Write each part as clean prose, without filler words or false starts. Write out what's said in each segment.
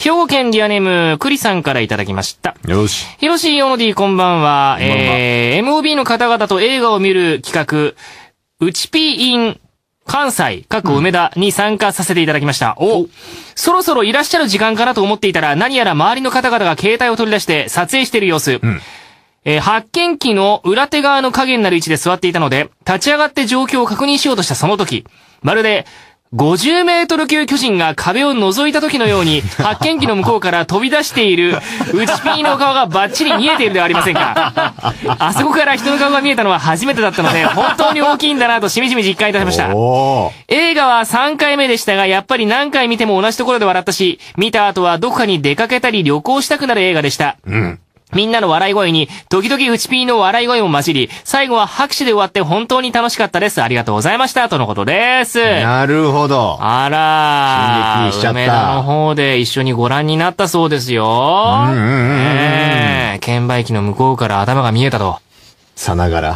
兵庫県ディアネーム、クリさんからいただきました。 よし。 ヒロシー、オノディ、こんばんは。MOB の方々と映画を見る企画、うちぴー in 関西、梅田に参加させていただきました。そろそろいらっしゃる時間かなと思っていたら、何やら周りの方々が携帯を取り出して撮影している様子。発見機の裏手側の影になる位置で座っていたので、立ち上がって状況を確認しようとしたその時、まるで、50メートル級巨人が壁を覗いた時のように、発見機の向こうから飛び出している、うちぴーの顔がバッチリ見えているではありませんか。あそこから人の顔が見えたのは初めてだったので、本当に大きいんだなとしみじみ実感いたしました。映画は3回目でしたが、やっぱり何回見ても同じところで笑ったし、見た後はどこかに出かけたり旅行したくなる映画でした。みんなの笑い声に、時々うちぴーの笑い声も混じり、最後は拍手で終わって本当に楽しかったです。ありがとうございました。とのことです。 なるほど。 あら進撃しちゃった。 梅田の方で一緒にご覧になったそうですよ。券売機の向こうから頭が見えたと。 さながら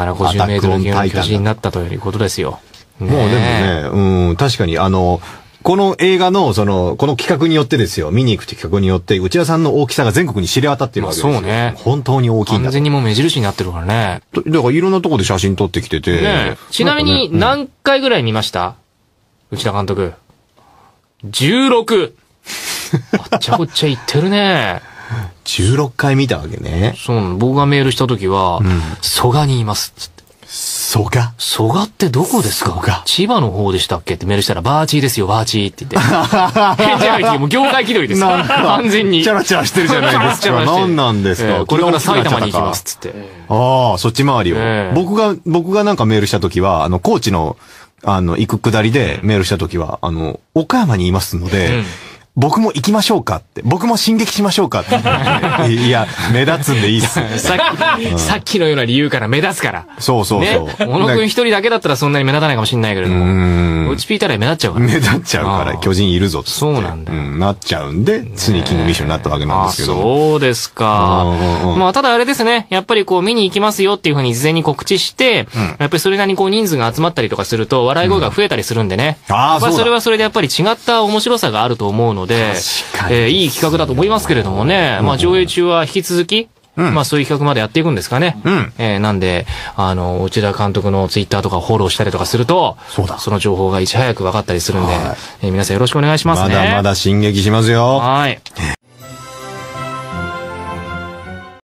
50メートル級の巨人になったということですよ。 もうでもね、確かにこの映画の、この企画によってですよ、見に行くって企画によって、内田さんの大きさが全国に知れ渡ってるわけですよ。 そうね。 本当に大きいんだ。 完全にもう目印になってるからね。 だからいろんなとこで写真撮ってきてて。 ちなみに何回ぐらい見ました？内田監督。16! あっちゃこっちゃ言ってるね。 16回見たわけね。 そうなの。僕がメールした時は、蘇我にいます。つって。 蘇我？ 蘇我ってどこですか？千葉の方でしたっけってメールしたら、バーチーですよ、バーチーって言って。返事が来て、もう業界気取りです。完全に。 チャラチャラしてるじゃないですか。何なんですか？ これから埼玉に行きます、つって。 ああ、そっち回りを。僕がなんかメールした時は、高知の、行く下りでメールした時は、岡山にいますので、僕も行きましょうかって。僕も進撃しましょうかって。いや、目立つんでいいっす。 さっきのような理由から目立つから。 そう。 小野くん一人だけだったらそんなに目立たないかもしれないけれども。うちピーター目立っちゃうから。 目立っちゃうから、巨人いるぞって。 そうなんだ。 なっちゃうんで、スニーキングミッションになったわけなんですけど。 そうですか。まあ、ただあれですね。やっぱり見に行きますよっていうふうに事前に告知して、やっぱりそれなりに人数が集まったりとかすると、笑い声が増えたりするんでね。それはそれでやっぱり違った面白さがあると思うので、いい企画だと思いますけれどもね。まあ、上映中は引き続き、まあ、そういう企画までやっていくんですかね。なんで、内田監督のツイッターとかフォローしたりとかすると、その情報がいち早く分かったりするんで、皆さんよろしくお願いしますね。 まだまだ進撃しますよ。 はい。